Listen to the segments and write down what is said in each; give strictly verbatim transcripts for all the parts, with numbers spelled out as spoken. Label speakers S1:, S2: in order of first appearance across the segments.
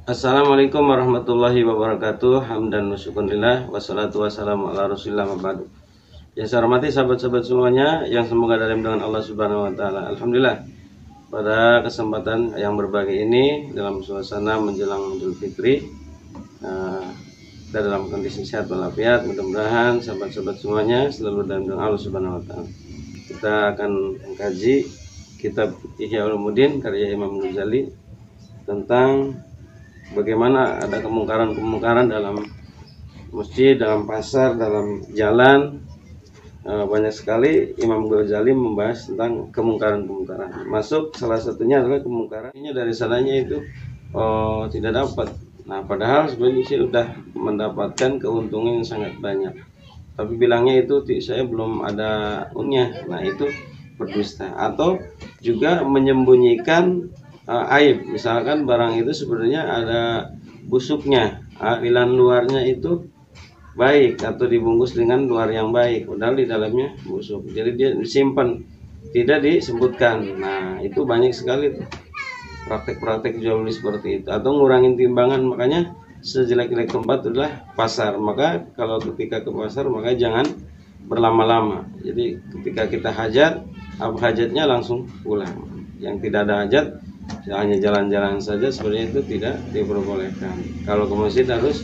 S1: Assalamualaikum warahmatullahi wabarakatuh. Hamdan wa syukurillah, wassalatu wassalamu ala rasulillah wa ba'du. Yang saya hormati sahabat-sahabat semuanya yang semoga dalam dengan Allah subhanahu wa ta'ala. Alhamdulillah, pada kesempatan yang berbahagia ini dalam suasana menjelang Idul Fitri, uh, kita dalam kondisi sehat walafiat. Mudah-mudahan sahabat-sahabat semuanya selalu dalam dengan Allah subhanahu wa ta'ala. Kita akan mengkaji kitab Ihya Ulumuddin karya Imam Ghazali tentang bagaimana ada kemungkaran-kemungkaran dalam masjid, dalam pasar, dalam jalan. E, banyak sekali Imam Ghazali membahas tentang kemungkaran-kemungkaran. Masuk salah satunya adalah kemungkaran ini dari sananya itu oh, tidak dapat. Nah, padahal sebenarnya sudah mendapatkan keuntungan yang sangat banyak. Tapi bilangnya itu saya belum ada unnya. Nah, itu berdusta. Atau juga menyembunyikan Uh, aib, misalkan barang itu sebenarnya ada busuknya, tampilan luarnya itu baik atau dibungkus dengan luar yang baik, padahal di dalamnya busuk. Jadi dia disimpan, tidak disebutkan. Nah, itu banyak sekali praktek-praktek jual beli seperti itu, atau ngurangin timbangan. Makanya sejelek-jelek tempat adalah pasar. Maka kalau ketika ke pasar maka jangan berlama-lama. Jadi ketika kita hajat, apa hajatnya langsung pulang. Yang tidak ada hajat hanya jalan-jalan saja, sebenarnya itu tidak diperbolehkan. Kalau ke masjid harus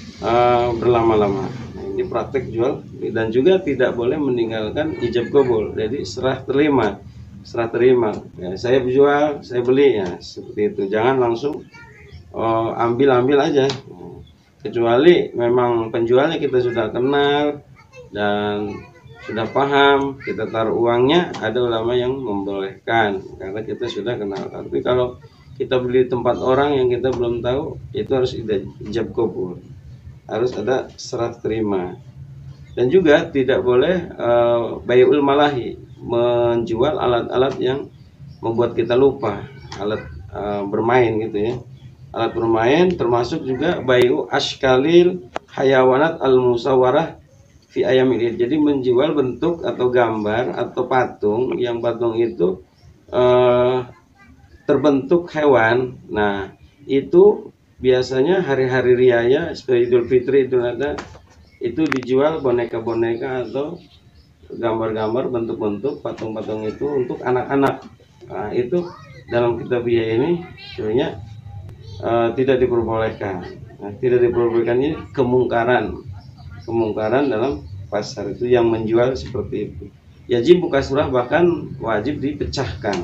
S1: uh, berlama-lama. Nah, ini praktek jual, dan juga tidak boleh meninggalkan ijab qabul. Jadi serah terima, serah terima. Ya, saya jual, saya beli, ya seperti itu. Jangan langsung ambil-ambil uh, aja. Nah, kecuali memang penjualnya kita sudah kenal dan sudah paham, kita taruh uangnya, ada ulama yang membolehkan karena kita sudah kenal. Tapi kalau kita beli tempat orang yang kita belum tahu, itu harus ijab qabul, harus ada serah terima. Dan juga tidak boleh uh, bai'ul malahi, menjual alat-alat yang membuat kita lupa, alat uh, bermain gitu ya. Alat bermain termasuk juga bai'u ashkalil hayawanat al-musawwarah fi ayamil. Jadi menjual bentuk atau gambar atau patung yang patung itu uh, terbentuk hewan. Nah, itu biasanya hari-hari raya seperti Idul Fitri, Idul Adha, itu dijual boneka-boneka atau gambar-gambar bentuk-bentuk patung-patung itu untuk anak-anak. Nah, itu dalam kitab Ihya ini sebenarnya uh, tidak diperbolehkan. Nah, tidak diperbolehkan ini kemungkaran. Kemungkaran dalam pasar itu yang menjual seperti itu. Yajib buka surah, bahkan wajib dipecahkan.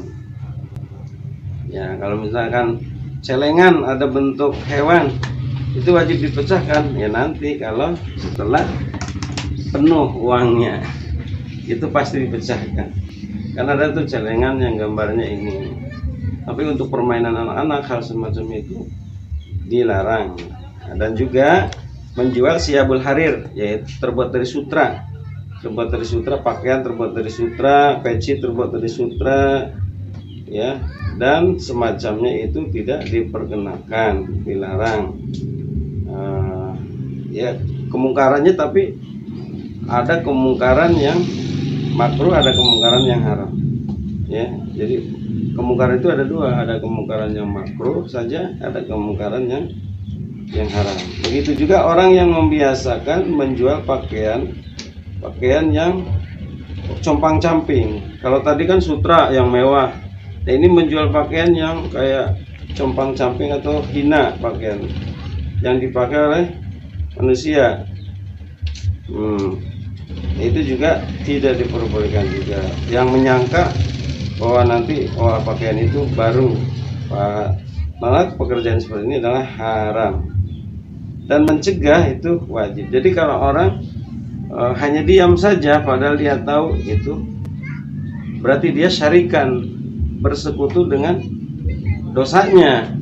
S1: Ya, kalau misalkan celengan ada bentuk hewan, itu wajib dipecahkan. Ya, nanti kalau setelah penuh uangnya, itu pasti dipecahkan. Karena ada tuh celengan yang gambarnya ini. Tapi untuk permainan anak-anak hal semacam itu dilarang. Dan juga menjual siyabul harir, yaitu terbuat dari sutra, terbuat dari sutra, pakaian terbuat dari sutra, peci terbuat dari sutra, ya, dan semacamnya itu tidak diperkenakan, dilarang. Uh, ya, kemungkarannya, tapi ada kemungkaran yang makruh, ada kemungkaran yang haram. Ya, jadi kemungkaran itu ada dua, ada kemungkaran yang makruh saja, ada kemungkaran yang yang haram. Begitu juga orang yang membiasakan menjual pakaian pakaian yang compang-camping. Kalau tadi kan sutra yang mewah, nah ini menjual pakaian yang kayak compang-camping atau hina, pakaian yang dipakai oleh manusia. hmm, Itu juga tidak diperbolehkan juga. Yang menyangka bahwa nanti oh, pakaian itu baru, malah pekerjaan seperti ini adalah haram. Dan mencegah itu wajib. Jadi kalau orang e, hanya diam saja padahal dia tahu itu, berarti dia syarikan, bersekutu dengan dosanya.